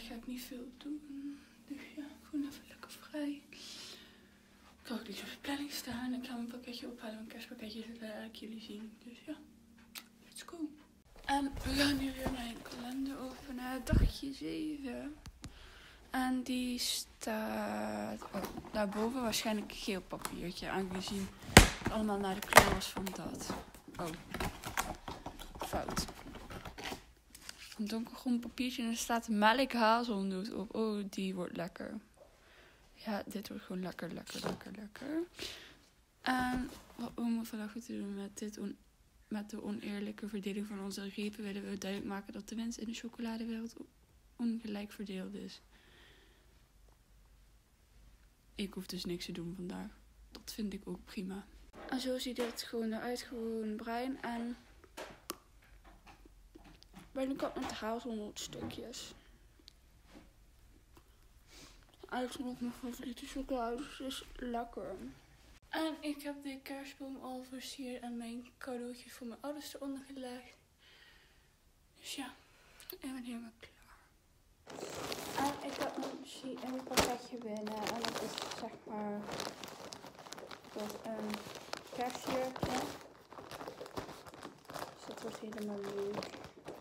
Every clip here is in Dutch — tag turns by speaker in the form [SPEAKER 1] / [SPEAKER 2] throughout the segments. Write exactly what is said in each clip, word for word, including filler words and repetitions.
[SPEAKER 1] ga ik niet veel doen. Dus ja, gewoon even lekker vrij. Ik ga ook niks op de planning staan. Ik ga mijn pakketje ophalen, mijn kerstpakketje, dat laat ik jullie zien. Dus ja, let's go. En we gaan nu weer mijn kalender openen. Dagje zeven. En die staat oh, daarboven waarschijnlijk een geel papiertje. Aangezien het allemaal naar de kleur was van dat. Oh, fout. Een donkergroen papiertje en er staat melk hazelnoot op. Oh, die wordt lekker. Ja, dit wordt gewoon lekker, lekker, lekker, lekker. En wat we moeten vandaag goed doen met dit on met de oneerlijke verdeling van onze repen, willen we duidelijk maken dat de winst in de chocoladewereld ongelijk verdeeld is. Ik hoef dus niks te doen vandaag. Dat vind ik ook prima. En zo ziet het gewoon eruit, gewoon bruin en binnenkant met hazelnootstukjes. Eigenlijk nog mijn favoriete chocolade, dus het is lekker. En ik heb de kerstboom al versierd en mijn cadeautjes voor mijn ouders eronder gelegd. Dus ja, ik ben helemaal klaar. En ik heb een, een pakketje binnen en dat is zeg maar dat een kerstjurkje. Dus dat wordt helemaal leuk.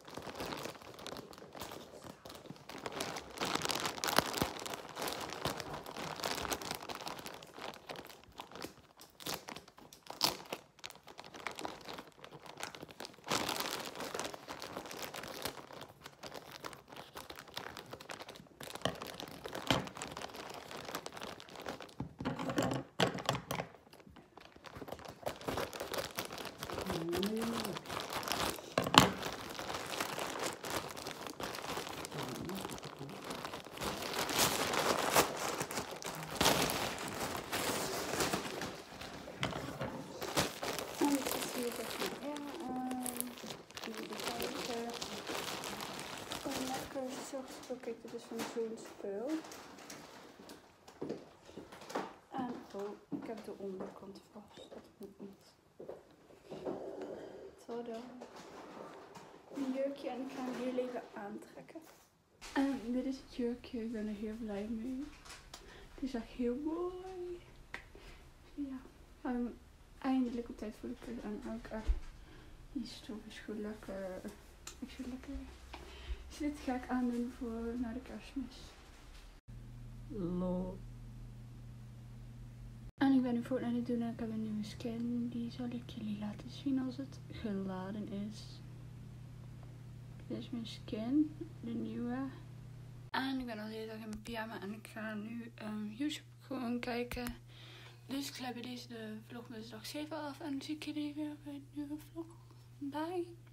[SPEAKER 1] Zo, kijk, dit is van zo'n spul. En oh, ik heb de onderkant vast. Dat moet niet. Tada. Een jurkje en ik ga hem heel even aantrekken. En dit is het jurkje. Ik ben er heel blij mee. Het is echt heel mooi. Ja, ik heb eindelijk op tijd voor de keuze en ook echt. Die stof is goed lekker. Ik vind lekker. Dus dit ga ik aandoen voor naar de kerstmis. Lol. En ik ben nu voor aan het doen en ik heb een nieuwe skin. Die zal ik jullie laten zien als het geladen is. Dit is mijn skin, de nieuwe. En ik ben al de hele dag in mijn pyjama en ik ga nu um, YouTube gewoon kijken. Dus ik sluit bij deze de vlogmas dag zeven af en dan zie ik jullie weer bij een nieuwe vlog. Bye!